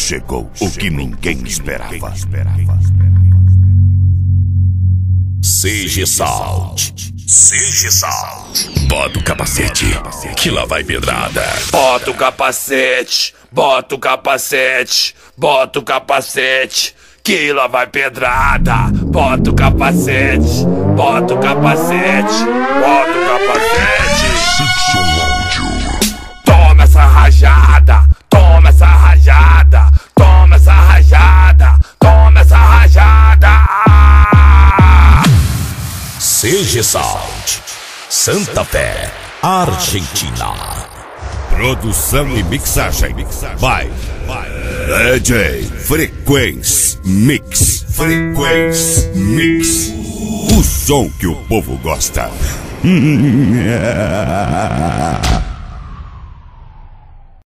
chegou o que ninguém esperava. CG Sound. CG Sound. Bota o capacete, que lá vai pedrada. Bota o capacete, bota o capacete, bota o capacete, que lá vai pedrada. Bota o capacete, bota o capacete, bota o capacete. Toma essa rajada, toma essa rajada, toma essa rajada, toma essa rajada. CG Sound, Santa Fé, Argentina. Produção e mixagem vai DJ Frequência Mix. Frequência Mix. O som que o povo gosta.